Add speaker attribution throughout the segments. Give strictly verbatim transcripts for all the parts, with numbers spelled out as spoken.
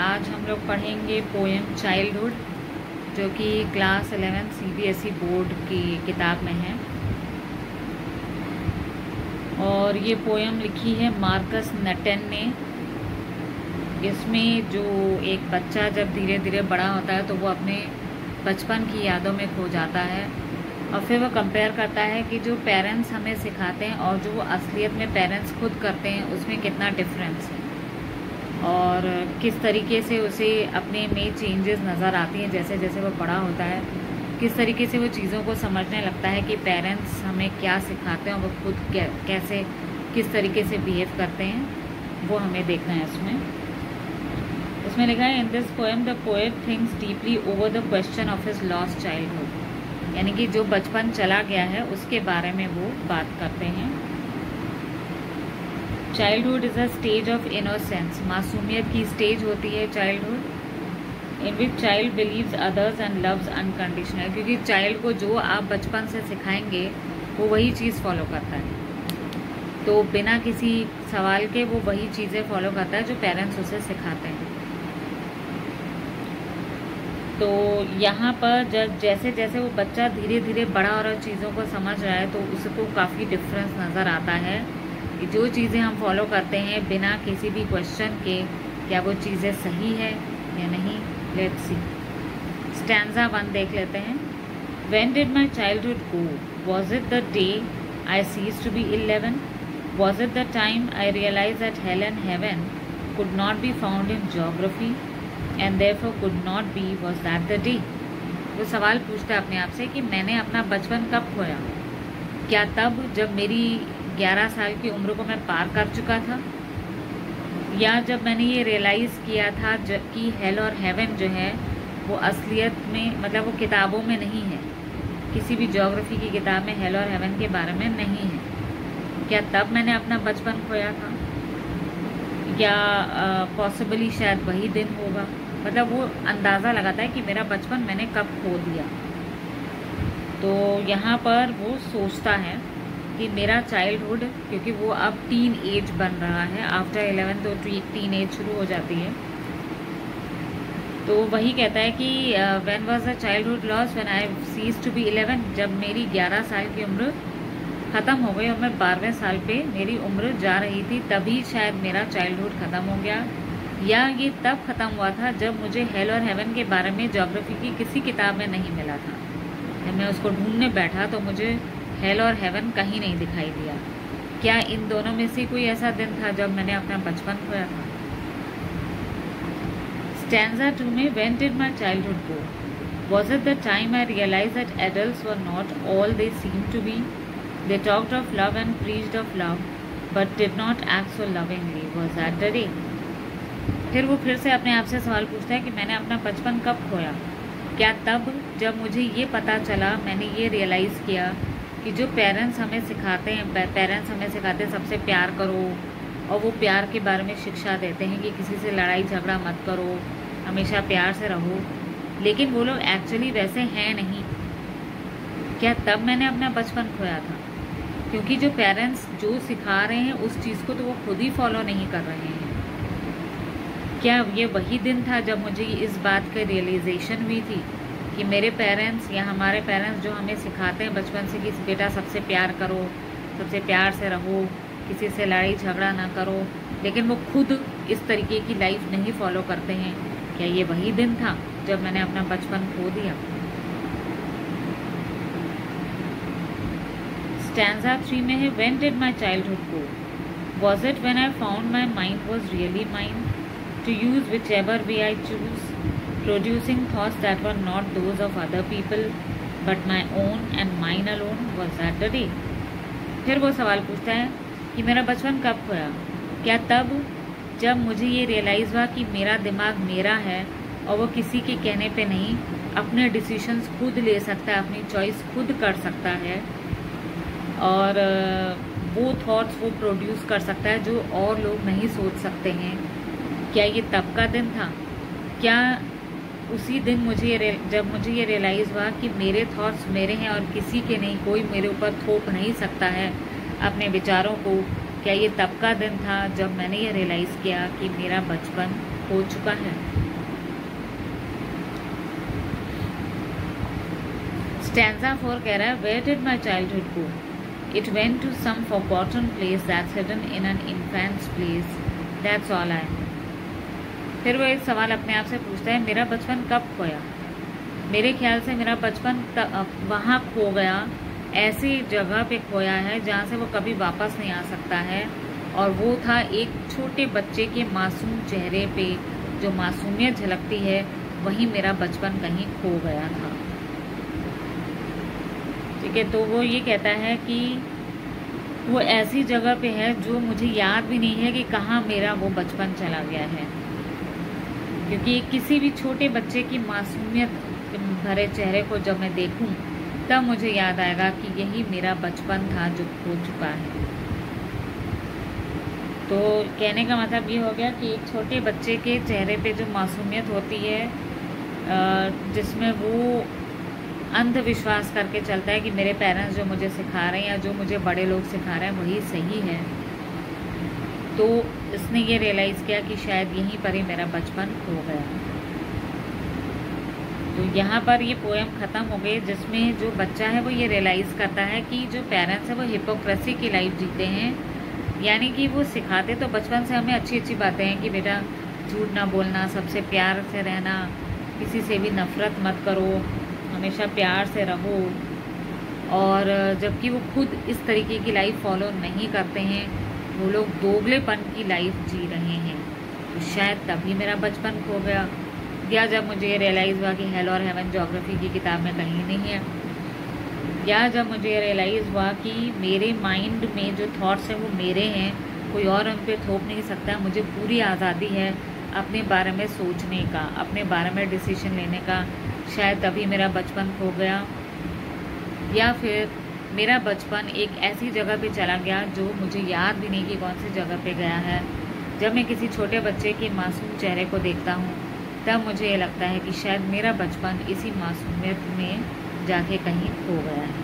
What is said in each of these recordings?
Speaker 1: आज हम लोग पढ़ेंगे पोएम चाइल्डहुड, जो कि क्लास इलेवेंथ सीबीएसई बोर्ड की किताब में है। और ये पोएम लिखी है मार्कस नटन ने। इसमें जो एक बच्चा जब धीरे धीरे बड़ा होता है तो वो अपने बचपन की यादों में खो जाता है, और फिर वो कंपेयर करता है कि जो पेरेंट्स हमें सिखाते हैं और जो वो असलियत में पेरेंट्स खुद करते हैं उसमें कितना डिफरेंस है, और किस तरीके से उसे अपने में चेंजेस नज़र आती हैं जैसे जैसे वो बड़ा होता है। किस तरीके से वो चीज़ों को समझने लगता है कि पेरेंट्स हमें क्या सिखाते हैं और वो खुद कैसे किस तरीके से बिहेव करते हैं, वो हमें देखना है। इसमें इसमें लिखा है, in this poem the poet thinks deeply over the question of his lost childhood, यानी कि जो बचपन चला गया है उसके बारे में वो बात करते हैं। Childhood is a stage of innocence, मासूमियत की स्टेज होती है childhood, in which child believes others and loves unconditional, क्योंकि चाइल्ड को जो आप बचपन से सिखाएंगे वो वही चीज़ फॉलो करता है। तो बिना किसी सवाल के वो वही चीज़ें फॉलो करता है जो पेरेंट्स उसे सिखाते हैं। तो यहाँ पर जब जैसे जैसे वो बच्चा धीरे धीरे बड़ा हो रहा है, चीज़ों को समझ रहा है, तो उसको काफ़ी डिफरेंस नज़र आता है कि जो चीज़ें हम फॉलो करते हैं बिना किसी भी क्वेश्चन के, क्या वो चीज़ें सही है या नहीं। लेट्स सी, स्टैंजा वन देख लेते हैं। When did my childhood go, was it the day I cease to be eleven, was it the time I realise that hell and heaven could not be found in geography and therefore could not be, was that the day. वो सवाल पूछता है अपने आप से कि मैंने अपना बचपन कब खोया, क्या तब जब मेरी ग्यारह साल की उम्र को मैं पार कर चुका था, या जब मैंने ये रियलाइज़ किया था कि हेल और हेवन जो है वो असलियत में, मतलब वो किताबों में नहीं है, किसी भी ज्योग्राफी की किताब में हेल और हेवन के बारे में नहीं है, क्या तब मैंने अपना बचपन खोया था, या पॉसिबली शायद वही दिन होगा। मतलब वो अंदाज़ा लगाता है कि मेरा बचपन मैंने कब खो दिया। तो यहाँ पर वो सोचता है कि मेरा चाइल्डहुड, क्योंकि वो अब टीन एज बन रहा है, आफ्टर इलेवन तो टीन एज शुरू हो जाती है, तो वही कहता है कि when was the childhood lost when I cease to be eleven, जब मेरी ग्यारह साल की उम्र ख़त्म हो गई और मैं बारहवें साल पे मेरी उम्र जा रही थी, तभी शायद मेरा चाइल्डहुड ख़त्म हो गया, या ये तब ख़त्म हुआ था जब मुझे हेल और हेवन के बारे में ज्योग्राफी की किसी किताब में नहीं मिला था। जब मैं उसको ढूंढने बैठा तो मुझे हेल और हेवन कहीं नहीं दिखाई दिया। क्या इन दोनों में से कोई ऐसा दिन था जब मैंने अपना बचपन खोया था। स्टैंजा टू में, when did my childhood go, was it the time I realise that adults were not all they seem to be, they talked of love and preached of love but did not act so lovingly, was that the day. फिर वो फिर से अपने आप से सवाल पूछता है कि मैंने अपना बचपन कब खोया, क्या तब जब मुझे ये पता चला, मैंने ये रियलाइज़ किया कि जो पेरेंट्स हमें सिखाते हैं, पेरेंट्स हमें सिखाते हैं सबसे प्यार करो, और वो प्यार के बारे में शिक्षा देते हैं कि किसी से लड़ाई झगड़ा मत करो, हमेशा प्यार से रहो, लेकिन वो लोग एक्चुअली वैसे हैं नहीं। क्या तब मैंने अपना बचपन खोया था, क्योंकि जो पेरेंट्स जो सिखा रहे हैं उस चीज़ को तो वो खुद ही फॉलो नहीं कर रहे हैं। क्या ये वही दिन था जब मुझे इस बात की रियलाइजेशन हुई थी कि मेरे पेरेंट्स या हमारे पेरेंट्स जो हमें सिखाते हैं बचपन से कि बेटा सबसे प्यार करो, सबसे प्यार से रहो, किसी से लड़ाई झगड़ा ना करो, लेकिन वो खुद इस तरीके की लाइफ नहीं फॉलो करते हैं। क्या ये वही दिन था जब मैंने अपना बचपन खो दिया। स्टैंजा थ्री में है, when did my childhood go, was it when I found my mind was really mind, to use whichever way I choose, producing thoughts that were not those of other people but my own and mine alone, was that the day। फिर वो सवाल पूछता है कि मेरा बचपन कब खोया, क्या तब जब मुझे ये रियलाइज़ हुआ कि मेरा दिमाग मेरा है और वो किसी के कहने पे नहीं, अपने डिसीजंस खुद ले सकता है, अपनी चॉइस खुद कर सकता है, और वो थॉट्स वो प्रोड्यूस कर सकता है जो और लोग नहीं सोच सकते हैं। क्या ये तब का दिन था, क्या उसी दिन मुझे जब मुझे ये रियलाइज़ हुआ कि मेरे थॉट्स मेरे हैं और किसी के नहीं, कोई मेरे ऊपर थोप नहीं सकता है अपने विचारों को, क्या ये तब का दिन था जब मैंने ये रियलाइज़ किया कि मेरा बचपन खो चुका है। स्टैंजा फोर कह रहा है, where did my childhood go? It went to some forgotten place that's hidden in an infant's place, that's all I know. फिर वो एक सवाल अपने आप से पूछता है, मेरा बचपन कब खोया? मेरे ख्याल से मेरा बचपन वहाँ खो गया, ऐसी जगह पे खोया है जहाँ से वो कभी वापस नहीं आ सकता है। और वो था एक छोटे बच्चे के मासूम चेहरे पे जो मासूमियत झलकती है, वहीं मेरा बचपन कहीं खो गया था। ठीक है, तो वो ये कहता है कि वो ऐसी जगह पे है जो मुझे याद भी नहीं है कि कहाँ मेरा वो बचपन चला गया है, क्योंकि किसी भी छोटे बच्चे की मासूमियत भरे चेहरे को जब मैं देखूं तब मुझे याद आएगा कि यही मेरा बचपन था जो खो चुका है। तो कहने का मतलब ये हो गया कि एक छोटे बच्चे के चेहरे पे जो मासूमियत होती है, जिसमें वो अंधविश्वास करके चलता है कि मेरे पेरेंट्स जो मुझे सिखा रहे हैं या जो मुझे बड़े लोग सिखा रहे हैं वही सही है, तो इसने ये रियलाइज़ किया कि शायद यहीं पर ही मेरा बचपन खो गया। तो यहाँ पर ये पोएम ख़त्म हो गई, जिसमें जो बच्चा है वो ये रियलाइज़ करता है कि जो पेरेंट्स हैं वो हिपोक्रेसी की लाइफ जीते हैं, यानी कि वो सिखाते तो बचपन से हमें अच्छी अच्छी बातें हैं कि बेटा झूठ ना बोलना, सबसे प्यार से रहना, किसी से भी नफ़रत मत करो, हमेशा प्यार से रहो, और जबकि वो खुद इस तरीके की लाइफ फॉलो नहीं करते हैं, वो लोग दोगलेपन की लाइफ जी रहे हैं। तो शायद तभी मेरा बचपन खो गया, या जब मुझे ये रियलाइज़ हुआ कि हेल और हेवन ज्योग्राफी की किताब में कहीं नहीं है, या जब मुझे रियलाइज़ हुआ कि मेरे माइंड में जो थॉट्स हैं वो मेरे हैं, कोई और उन पर थोप नहीं सकता, मुझे पूरी आज़ादी है अपने बारे में सोचने का, अपने बारे में डिसीजन लेने का, शायद तभी मेरा बचपन खो गया। या फिर मेरा बचपन एक ऐसी जगह पे चला गया जो मुझे याद भी नहीं कि कौन सी जगह पे गया है। जब मैं किसी छोटे बच्चे के मासूम चेहरे को देखता हूँ तब मुझे ये लगता है कि शायद मेरा बचपन इसी मासूमियत में जाके कहीं खो गया है।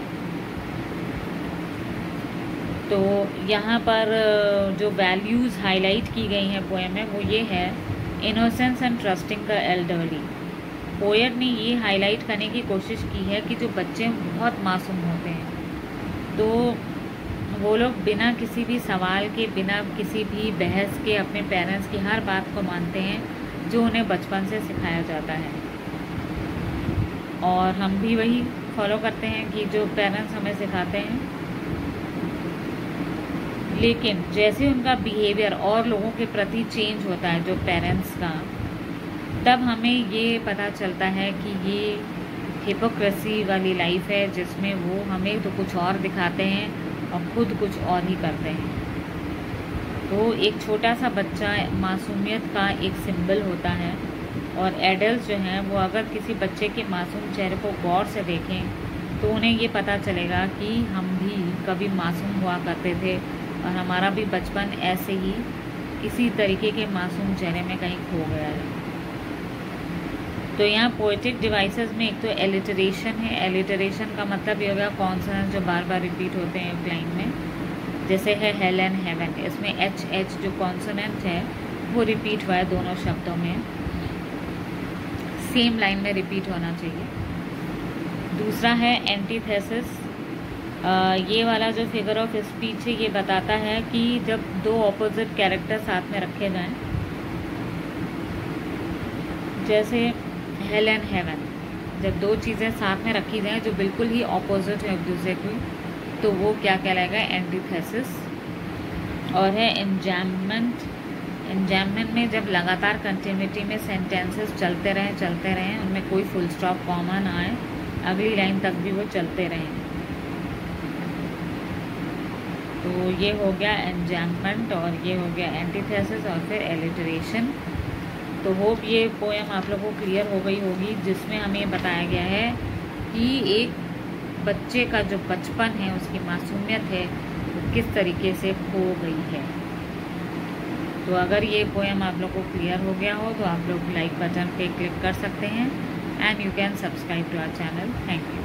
Speaker 1: तो यहाँ पर जो वैल्यूज़ हाईलाइट की गई हैं पोएम में वो ये है, innocence and trusting the elderly. Poet ने ये हाईलाइट करने की कोशिश की है कि जो बच्चे बहुत मासूम होते हैं, तो वो लोग बिना किसी भी सवाल के, बिना किसी भी बहस के अपने पेरेंट्स की हर बात को मानते हैं जो उन्हें बचपन से सिखाया जाता है। और हम भी वही फॉलो करते हैं कि जो पेरेंट्स हमें सिखाते हैं, लेकिन जैसे उनका बिहेवियर और लोगों के प्रति चेंज होता है जो पेरेंट्स का, तब हमें ये पता चलता है कि ये हिपोक्रेसी वाली लाइफ है, जिसमें वो हमें तो कुछ और दिखाते हैं और खुद कुछ और ही करते हैं। तो एक छोटा सा बच्चा मासूमियत का एक सिंबल होता है, और एडल्ट जो हैं वो अगर किसी बच्चे के मासूम चेहरे को गौर से देखें तो उन्हें ये पता चलेगा कि हम भी कभी मासूम हुआ करते थे और हमारा भी बचपन ऐसे ही किसी तरीके के मासूम चेहरे में कहीं खो गया है। तो यहाँ पोएटिक डिवाइसेस में एक तो एलिटरेशन है। एलिटरेशन का मतलब ये हो गया कॉन्सोनेंट जो बार बार रिपीट होते हैं एक लाइन में, जैसे है हेल एंड हेवन, इसमें एच एच जो कॉन्सोनेंट है वो रिपीट हुआ है दोनों शब्दों में, सेम लाइन में रिपीट होना चाहिए। दूसरा है एंटीथेसिस। ये वाला जो फिगर ऑफ स्पीच है ये बताता है कि जब दो ऑपोजिट कैरेक्टर साथ में रखे जाएं, जैसे हेल एंड हेवन, जब दो चीज़ें साथ में रखी जाएं जो बिल्कुल ही ऑपोजिट है एक दूसरे की, तो वो क्या कहलाएगा, एंटीथेसिस। और है एंजैम्पमेंट। एंजैम्पमेंट में जब लगातार कंटिन्यूटी में सेंटेंसेस चलते रहें चलते रहें उनमें कोई फुल स्टॉप कॉमा ना आए, अगली लाइन तक भी वो चलते रहें, तो ये हो गया एंजैम्पमेंट और ये हो गया एंटीथेसिस और फिर एलिटरेशन। तो होप ये पोएम आप लोगों को क्लियर हो गई होगी, जिसमें हमें बताया गया है कि एक बच्चे का जो बचपन है, उसकी मासूमियत है, वो किस तरीके से खो गई है। तो अगर ये पोएम आप लोगों को क्लियर हो गया हो तो आप लोग लाइक बटन पे क्लिक कर सकते हैं and you can subscribe to our channel. Thank you.